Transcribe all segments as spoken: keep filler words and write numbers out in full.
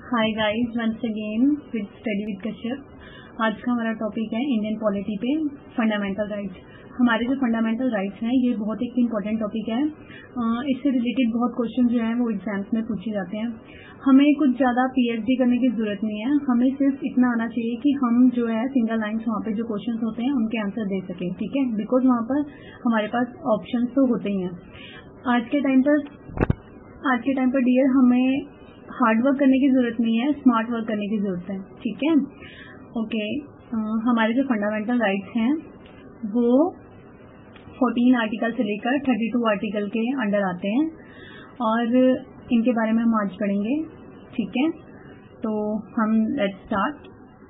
Hi guys, once again with study with Kashyap. आज का हमारा टॉपिक है इंडियन पॉलिटी पे फंडामेंटल राइट्स। हमारे जो फंडामेंटल राइट्स हैं ये बहुत एक इम्पॉर्टेंट टॉपिक है। इससे रिलेटेड बहुत क्वेश्चन जो हैं वो एग्जाम्स में पूछे जाते हैं। हमें कुछ ज़्यादा पीएचडी करने की जरूरत नहीं है, हमें सिर्फ इतना आना चाहिए कि हम जो है सिंगल लाइन्स वहाँ पे जो क्वेश्चन होते हैं उनके आंसर दे सकें, ठीक है। बिकॉज वहाँ पर हमारे पास ऑप्शन तो होते ही हैं। आज के टाइम पर आज के टाइम पर डियर हमें हार्ड वर्क करने की जरूरत नहीं है, स्मार्ट वर्क करने की जरूरत है, ठीक है। ओके, हमारे जो फंडामेंटल राइट्स हैं वो चौदह आर्टिकल से लेकर बत्तीस आर्टिकल के अंडर आते हैं और इनके बारे में हम आज पढ़ेंगे, ठीक है। तो हम लेट्स स्टार्ट।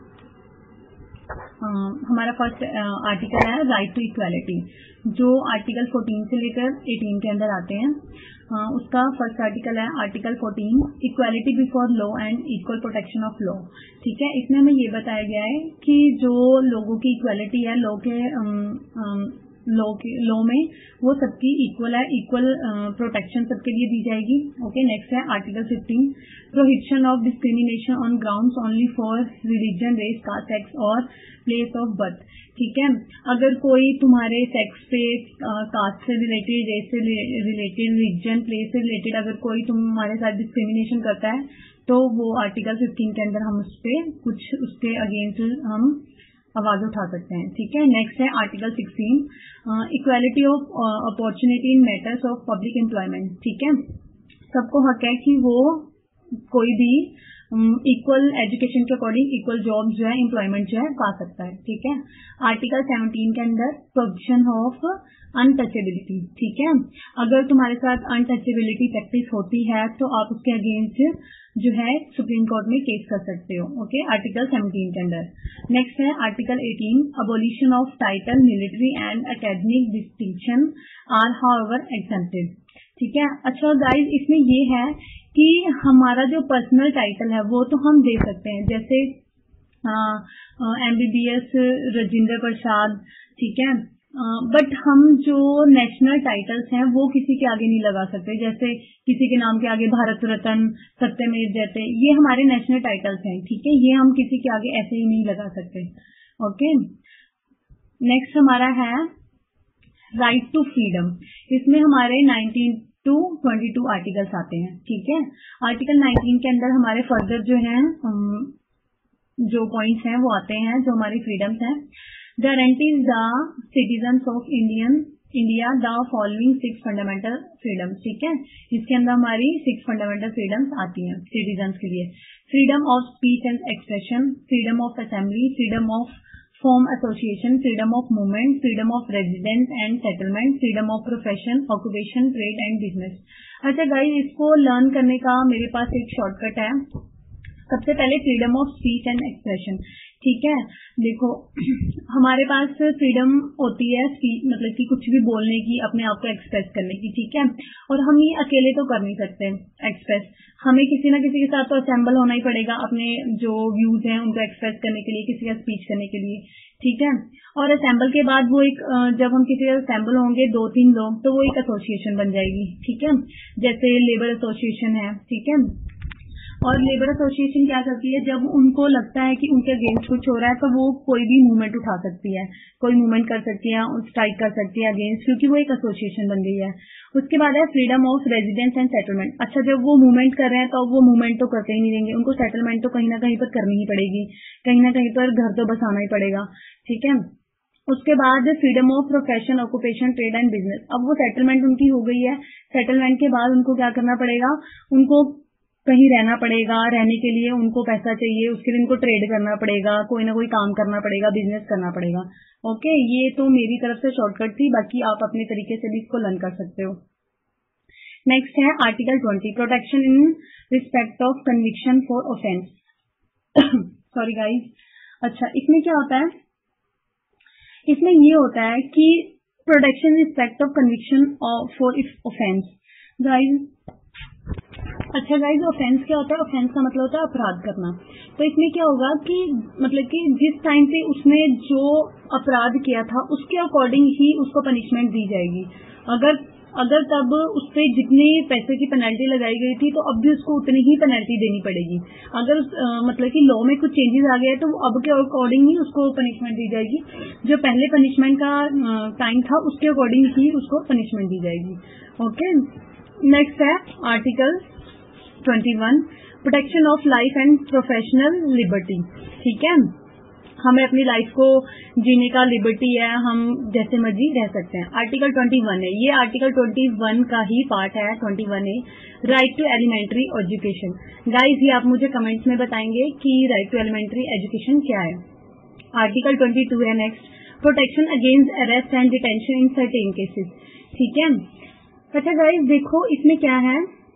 हमारा फर्स्ट आर्टिकल है राइट टू इक्वालिटी, जो आर्टिकल चौदह से लेकर अठारह के अंदर आते हैं। uh, उसका फर्स्ट आर्टिकल है आर्टिकल चौदह, equality before law and equal protection of law, ठीक है। इसमें हमें ये बताया गया है कि जो लोगों की इक्वालिटी है लॉ के um, um, लॉ के लॉ में वो सबकी इक्वल है, इक्वल प्रोटेक्शन सबके लिए दी जाएगी। ओके, नेक्स्ट है आर्टिकल पंद्रह, prohibition of discrimination on grounds only for religion, race, caste, sex और प्लेस ऑफ बर्थ, ठीक है। अगर कोई तुम्हारे सेक्स पे, कास्ट से रिलेटेड, रेस से रिलेटेड, रिलीजन, प्लेस से रिलेटेड अगर कोई तुम्हारे साथ डिस्क्रिमिनेशन करता है तो वो आर्टिकल पंद्रह के अंदर हम उस पर कुछ उसके अगेंस्ट हम आवाज उठा सकते हैं, ठीक है। नेक्स्ट है आर्टिकल सोलह, equality of opportunity in matters of public employment, ठीक है। सबको हक है कि वो कोई भी इक्वल एजुकेशन के अकॉर्डिंग इक्वल जॉब जो है, एम्प्लॉयमेंट जो है पा सकता है, ठीक है। आर्टिकल सत्रह के अंदर प्रोविजन ऑफ अनटचेबिलिटी, ठीक है। अगर तुम्हारे साथ अनटचेबिलिटी प्रैक्टिस होती है तो आप उसके अगेंस्ट जो है सुप्रीम कोर्ट में केस कर सकते हो, ओके। आर्टिकल सत्रह के अंदर नेक्स्ट है आर्टिकल अठारह, abolition of title, military and academic distinction are however exempted, ठीक है। अच्छा गाइज, इसमें ये है कि हमारा जो पर्सनल टाइटल है वो तो हम दे सकते हैं, जैसे एमबीबीएस राजेंद्र प्रसाद, ठीक है। बट हम जो नेशनल टाइटल्स हैं वो किसी के आगे नहीं लगा सकते, जैसे किसी के नाम के आगे भारत रत्न, सत्यमेव जयते, ये हमारे नेशनल टाइटल्स हैं, ठीक है। ये हम किसी के आगे ऐसे ही नहीं लगा सकते, ओके। नेक्स्ट हमारा है राइट टू फ्रीडम। इसमें हमारे nineteen to twenty two articles आते हैं, ठीक है। आर्टिकल नाइनटीन के अंदर हमारे फर्दर जो हैं जो पॉइंट्स हैं वो आते हैं, जो हमारी फ्रीडम्स हैं। Guarantees the citizens of Indian India the following six fundamental freedoms, ठीक है। इसके अंदर हमारी सिक्स फंडामेंटल फ्रीडम्स आती हैं सिटीजन्स के लिए। Freedom of speech and expression, freedom of assembly, freedom of form association, freedom of movement, freedom of residence and settlement, freedom of profession, occupation, trade and business. अच्छा guys, इसको learn करने का मेरे पास एक शॉर्टकट है। सबसे पहले freedom of speech and expression, ठीक है। देखो हमारे पास फ्रीडम होती है स्पीच, मतलब कि कुछ भी बोलने की, अपने आप को एक्सप्रेस करने की, ठीक है। और हम ये अकेले तो कर नहीं सकते एक्सप्रेस, हमें किसी ना किसी के साथ तो असेंबल होना ही पड़ेगा अपने जो व्यूज हैं उनको एक्सप्रेस करने के लिए, किसी का स्पीच करने के लिए, ठीक है। और असेंबल के बाद वो एक, जब हम किसी का असेंबल होंगे दो तीन लोग, तो वो एक एसोसिएशन बन जाएगी, ठीक है। जैसे लेबर एसोसिएशन है, ठीक है। और लेबर एसोसिएशन क्या करती है, जब उनको लगता है कि उनके अगेंस्ट कुछ हो रहा है तो वो कोई भी मूवमेंट उठा सकती है, कोई मूवमेंट कर सकती है, स्ट्राइक कर सकती है अगेंस्ट, क्योंकि वो एक एसोसिएशन बन गई है। उसके बाद है freedom of residence and settlement. अच्छा, जब वो मूवमेंट कर रहे हैं तो वो मूवमेंट तो करते ही नहीं देंगे, उनको सेटलमेंट तो कहीं ना कहीं पर करनी ही पड़ेगी, कहीं ना कहीं पर घर तो बसाना ही पड़ेगा, ठीक है। उसके बाद freedom of profession, occupation, trade and business. अब वो सेटलमेंट उनकी हो गई है, सेटलमेंट के बाद उनको क्या करना पड़ेगा, उनको कहीं रहना पड़ेगा, रहने के लिए उनको पैसा चाहिए, उसके लिए उनको ट्रेड करना पड़ेगा, कोई ना कोई काम करना पड़ेगा, बिजनेस करना पड़ेगा, ओके। ये तो मेरी तरफ से शॉर्टकट थी, बाकी आप अपने तरीके से भी इसको लर्न कर सकते हो। नेक्स्ट है article twenty, protection in respect of conviction for offence. Sorry guys. अच्छा, इसमें क्या होता है, इसमें ये होता है कि protection in respect of conviction for offence guys. अच्छा गाइज, ऑफेंस क्या होता है, ऑफेंस का मतलब होता है अपराध करना। तो इसमें क्या होगा कि मतलब कि जिस टाइम पे उसने जो अपराध किया था उसके अकॉर्डिंग ही उसको पनिशमेंट दी जाएगी। अगर अगर तब उस पर जितने पैसे की पेनल्टी लगाई गई थी तो अब भी उसको उतनी ही पेनल्टी देनी पड़ेगी। अगर उस, आ, मतलब कि लॉ में कुछ चेंजेस आ गया है तो अब के अकॉर्डिंग ही उसको पनिशमेंट दी जाएगी। जो पहले पनिशमेंट का टाइम था उसके अकॉर्डिंग ही उसको पनिशमेंट दी जाएगी। ओके, नेक्स्ट है article twenty one, protection of life and professional liberty. ठीक है, हमें अपनी लाइफ को जीने का लिबर्टी है, हम जैसे मर्जी रह सकते हैं। आर्टिकल ट्वेंटी वन है, ये आर्टिकल ट्वेंटी वन का ही पार्ट है। ट्वेंटी वन है right to elementary education. Guys ये आप मुझे कमेंट्स में बताएंगे कि राइट टू एलिमेंट्री एजुकेशन क्या है। आर्टिकल ट्वेंटी टू है next, protection against arrest and detention in certain cases. ठीक है, अच्छा गाइस देखो इसमें क्या है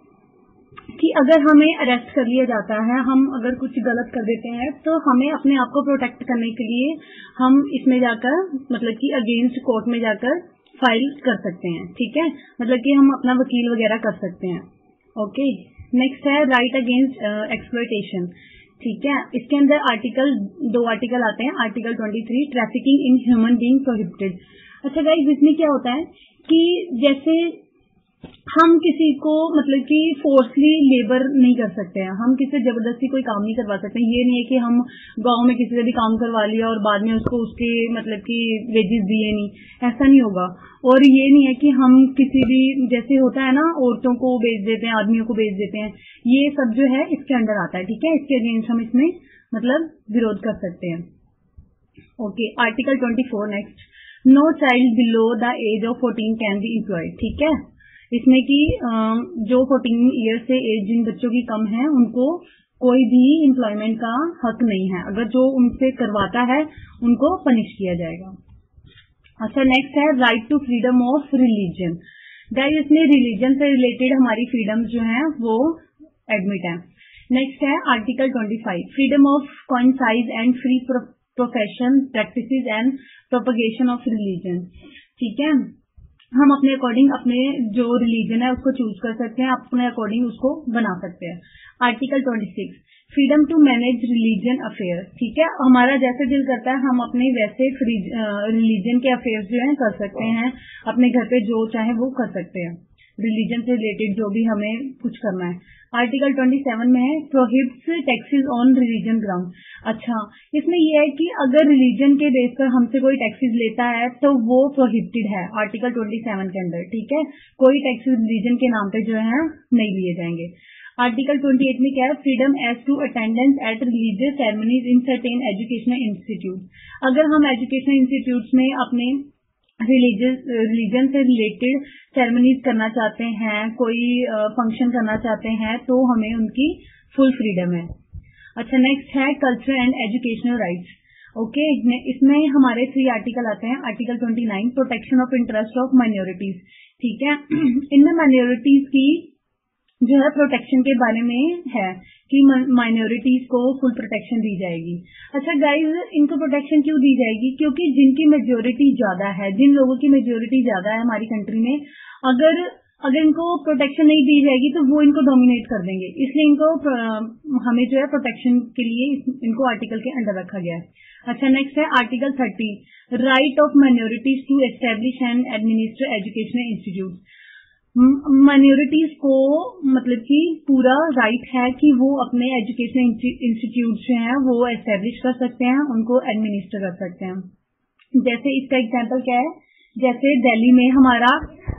कि अगर हमें अरेस्ट कर लिया जाता है, हम अगर कुछ गलत कर देते हैं तो हमें अपने आप को प्रोटेक्ट करने के लिए हम इसमें जाकर मतलब कि अगेंस्ट कोर्ट में जाकर फाइल कर सकते हैं। ठीक है, मतलब कि हम अपना वकील वगैरह कर सकते हैं। ओके, नेक्स्ट है राइट अगेंस्ट एक्सप्लॉयटेशन। ठीक है, इसके अंदर आर्टिकल दो आर्टिकल आते हैं। Article twenty three, trafficking in human being prohibited. अच्छा गाइस इसमें क्या होता है कि जैसे हम किसी को मतलब कि फोर्सली लेबर नहीं कर सकते हैं, हम किसी से जबरदस्ती कोई काम नहीं करवा सकते। ये नहीं है कि हम गांव में किसी से भी काम करवा लिया और बाद में उसको उसके मतलब कि वेजेस दिए नहीं, ऐसा नहीं होगा। और ये नहीं है कि हम किसी भी जैसे होता है ना औरतों को बेच देते हैं, आदमियों को बेच देते हैं, ये सब जो है इसके अंडर आता है। ठीक है, इसके अगेंस्ट हम इसमें मतलब विरोध कर सकते हैं। Okay, article twenty four next, no child below the age of fourteen can be employed. ठीक है, इसमें कि जो फोर्टीन ईयर से एज जिन बच्चों की कम है उनको कोई भी एम्प्लॉयमेंट का हक नहीं है, अगर जो उनसे करवाता है उनको पनिश किया जाएगा। अच्छा नेक्स्ट है right to freedom of religion. Guys इसमें रिलीजन से रिलेटेड हमारी फ्रीडम जो है वो एडमिट है। नेक्स्ट है article twenty five, freedom of conscience and free profession practices and propagation of religion. ठीक है, हम अपने अकॉर्डिंग अपने जो रिलीजन है उसको चूज कर सकते हैं, अपने अकॉर्डिंग उसको बना सकते हैं। Article twenty six, freedom to manage religion affair. ठीक है, हमारा जैसे दिल करता है हम अपने वैसे रिलीजन के अफेयर्स जो है कर सकते हैं, अपने घर पे जो चाहे वो कर सकते हैं, रिलीजन से रिलेटेड जो भी हमें कुछ करना है। आर्टिकल ट्वेंटी सेवन में है prohibits taxes on religion ground. अच्छा, इसमें यह है कि अगर रिलीजन के बेस पर हमसे कोई टैक्सेस लेता है तो वो प्रोहिबिटेड है आर्टिकल ट्वेंटी सेवन के अंदर। ठीक है, कोई टैक्सेस रिलीजन के नाम पे जो है नहीं लिए जाएंगे। आर्टिकल ट्वेंटी एट में क्या है, freedom as to attendance at religious ceremonies in certain educational institute. अगर हम एजुकेशनल इंस्टीट्यूट्स में अपने रिलीजियस रिलीजन से रिलेटेड सेरेमनीज करना चाहते हैं, कोई फंक्शन करना चाहते हैं तो हमें उनकी फुल फ्रीडम है। अच्छा नेक्स्ट है cultural and educational rights. Okay, इसमें हमारे थ्री आर्टिकल आते हैं। Article twenty nine, protection of interest of minorities. ठीक है, इनमें माइनॉरिटीज की जो है प्रोटेक्शन के बारे में है कि माइनॉरिटीज को फुल प्रोटेक्शन दी जाएगी। अच्छा गाइज इनको प्रोटेक्शन क्यों दी जाएगी, क्योंकि जिनकी मेजोरिटी ज्यादा है, जिन लोगों की मेजोरिटी ज्यादा है हमारी कंट्री में, अगर अगर इनको प्रोटेक्शन नहीं दी जाएगी तो वो इनको डोमिनेट कर देंगे, इसलिए इनको हमें जो है प्रोटेक्शन के लिए इनको आर्टिकल के अंडर रखा गया है। अच्छा नेक्स्ट है article thirty, right of minorities to establish and administer educational institute. Minorities को मतलब कि पूरा राइट है कि वो अपने एजुकेशनल इंस्टीट्यूट जो हैं वो एस्टेब्लिश कर सकते हैं, उनको एडमिनिस्टर कर सकते हैं। जैसे इसका एग्जांपल क्या है, जैसे दिल्ली में हमारा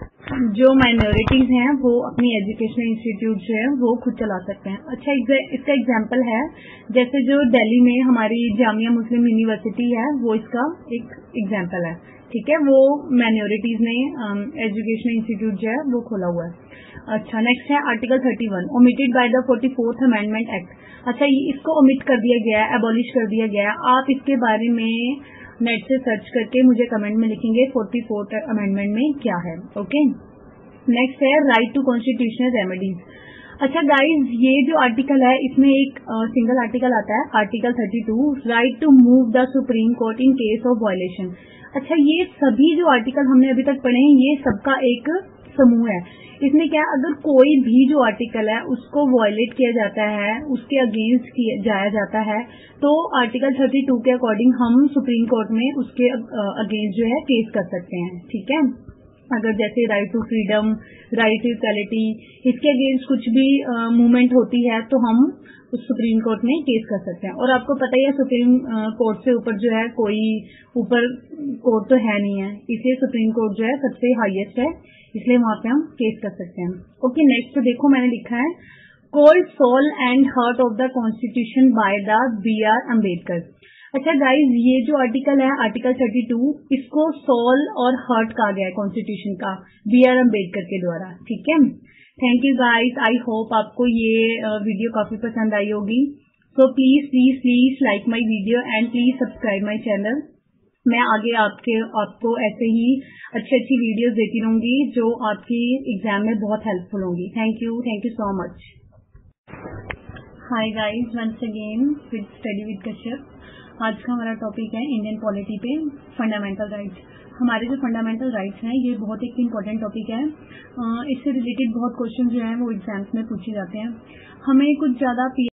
जो माइनॉरिटीज हैं वो अपनी एजुकेशनल इंस्टीट्यूट जो है वो खुद चला सकते हैं। अच्छा इसका एग्जांपल है जैसे जो दिल्ली में हमारी जामिया मुस्लिम यूनिवर्सिटी है वो इसका एक एग्जांपल है। ठीक है, वो माइनॉरिटीज ने एजुकेशनल इंस्टीट्यूट जो है वो खोला हुआ है। अच्छा नेक्स्ट है article thirty one, omitted by the forty fourth amendment act. अच्छा इसको ओमिट कर दिया गया है, एबॉलिश कर दिया गया है। आप इसके बारे में नेट से सर्च करके मुझे कमेंट में लिखेंगे फोर्टी फोर्थ अमेंडमेंट में क्या है। ओके नेक्स्ट है राइट टू कॉन्स्टिट्यूशनल रेमेडीज। अच्छा गाइज ये जो आर्टिकल है इसमें एक सिंगल आर्टिकल आता है article thirty two, right to move the supreme court in case of violation. अच्छा ये सभी जो आर्टिकल हमने अभी तक पढ़े हैं ये सबका एक समूह है। इसमें क्या अगर कोई भी जो आर्टिकल है उसको वायलेट किया जाता है, उसके अगेंस्ट जाया जाता है तो आर्टिकल थर्टी टू के अकॉर्डिंग हम सुप्रीम कोर्ट में उसके अगेंस्ट जो है केस कर सकते हैं। ठीक है, अगर जैसे right to freedom, right to equality, इसके अगेंस्ट कुछ भी मूवमेंट होती है तो हम उस सुप्रीम कोर्ट में केस कर सकते हैं। और आपको पता ही है सुप्रीम कोर्ट से ऊपर जो है कोई ऊपर कोर्ट तो है नहीं है, इसलिए सुप्रीम कोर्ट जो है सबसे हाईएस्ट है, इसलिए वहां पे हम केस कर सकते हैं। ओके, नेक्स्ट देखो मैंने लिखा है called soul and heart of the constitution by the B R Ambedkar. अच्छा गाइज, ये जो आर्टिकल है आर्टिकल थर्टी टू, इसको सोल और हार्ट कहा गया है कॉन्स्टिट्यूशन का बी आर अम्बेडकर के द्वारा। ठीक है, thank you guys, I hope आपको ये वीडियो काफी पसंद आई होगी। So please please please like my video and please subscribe my channel. मैं आगे आपके आपको ऐसे ही अच्छी अच्छी वीडियोस देती रहूंगी जो आपकी एग्जाम में बहुत हेल्पफुल होंगी। Thank you, thank you so much. Hi guys, once again with study with Kashyap. आज का हमारा टॉपिक है इंडियन पॉलिटी पे फंडामेंटल राइट्स। हमारे जो फंडामेंटल राइट्स हैं ये बहुत एक इंपॉर्टेंट टॉपिक है। इससे रिलेटेड बहुत क्वेश्चन जो हैं वो एग्जाम्स में पूछे जाते हैं। हमें कुछ ज़्यादा